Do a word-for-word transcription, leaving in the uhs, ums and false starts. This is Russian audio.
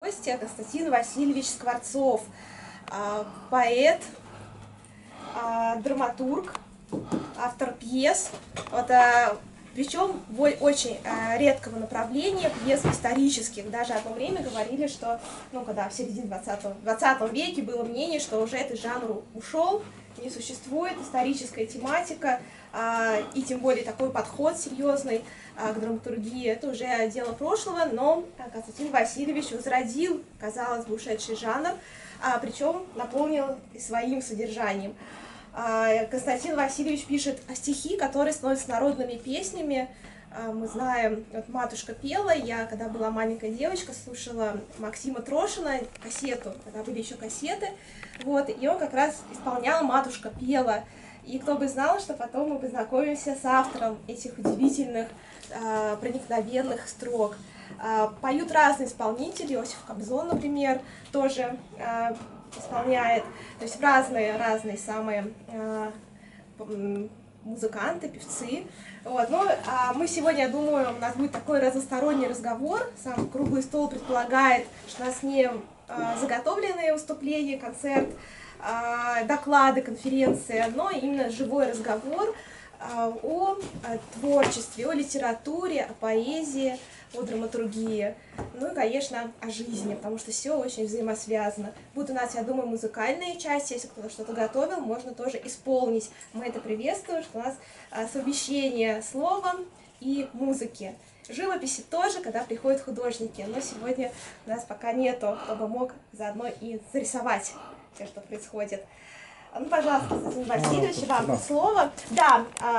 Гостя Константин Васильевич Скворцов, поэт, драматург, автор пьес, вот, причем очень редкого направления, пьес исторических. Даже одно время говорили, что, ну, когда в середине двадцатого веке было мнение, что уже этот жанр ушел, не существует историческая тематика, и тем более такой подход серьезный к драматургии, это уже дело прошлого, но Константин Васильевич возродил, казалось бы, ушедший жанр, причем наполнил своим содержанием. Константин Васильевич пишет стихи, которые становятся народными песнями. Мы знаем, вот «Матушка пела», я, когда была маленькая девочка, слушала Максима Трошина, кассету, когда были еще кассеты, вот, и он как раз исполнял «Матушка пела». И кто бы знал, что потом мы познакомимся с автором этих удивительных, э, проникновенных строк. Э, поют разные исполнители, Иосиф Кобзон, например, тоже э, исполняет, то есть разные, разные самые э, музыканты, певцы. Вот. Но а мы сегодня, я думаю, у нас будет такой разносторонний разговор. Сам круглый стол предполагает, что у нас не а, заготовленные выступления, концерт, а, доклады, конференции, но именно живой разговор а, о, о творчестве, о литературе, о поэзии, о драматургии, ну и, конечно, о жизни, потому что все очень взаимосвязано. Будут у нас, я думаю, музыкальные части, если кто-то что-то готовил, можно тоже исполнить. Мы это приветствуем, что у нас а, совмещение слова и музыки. Живописи тоже, когда приходят художники, но сегодня у нас пока нету, кто бы мог заодно и зарисовать все, что происходит. Ну, пожалуйста, Константин Васильевич, вам слово. Да.